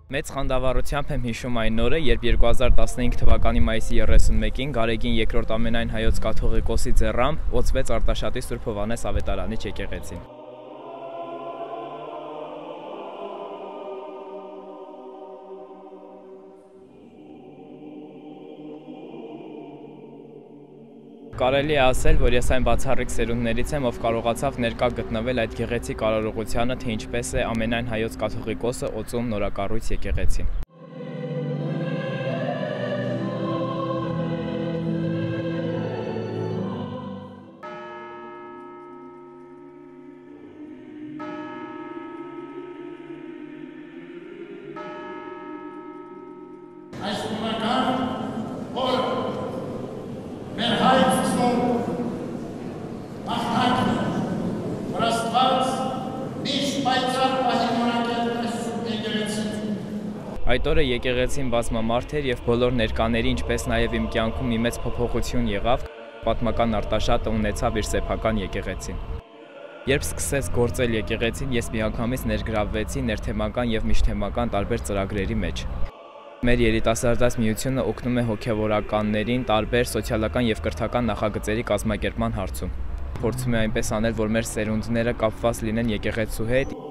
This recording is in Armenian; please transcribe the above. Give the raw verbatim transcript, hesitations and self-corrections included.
Մեծ խանդավառությամբ եմ հիշում այն օրը, երբ երկու հազար տասնհինգ թվականի մայիսի երեսունմեկին Գարեգին երկրորդ ամենայն հայոց կաթողիկոսի ձեռամբ օծվեց Արտաշատի Սուրբ Հովհաննես ավետարանիչ եկեղեցին։ Կարելի է ասել, որ ես այն բացառիկ սերունդներից եմ, ով կարողացավ ներկա գտնվել այդ գեղեցիկ արարողությանը, թե ինչպես է ամենայն հայոց կաթողիկոսը օծում նորակառույց եկեղեցին։ Այս ունական, որ մեր հայցում մաղթակն է, որ Աստված միշտ պայծառ պահի նորակել այս Սուրբ եկեղեցին։ Այդ օրը եկեղեցին բազմամարդ էր և բոլոր ներկաների, ինչպես նաև իմ կյանքում մի մեծ փոփոխություն եղավ, պատմական Արտաշատը ունեցավ իր սեփական եկեղեցին։ Երբ սկսեց գործել եկեղեցին, ես միանգամից ներգրավվեցի ներթեմական և միջթեմական տարբեր ծրագրերի մեջ։ Մեր երիտասարդաց միությունը օգնում է հոգևորականներին տարբեր սոցիալական և կրթական նախագծերի կազմակերպման հարցում։ Փորձում է այնպես անել, որ մեր սերունդները կապված լինեն եկեղեցու հետ։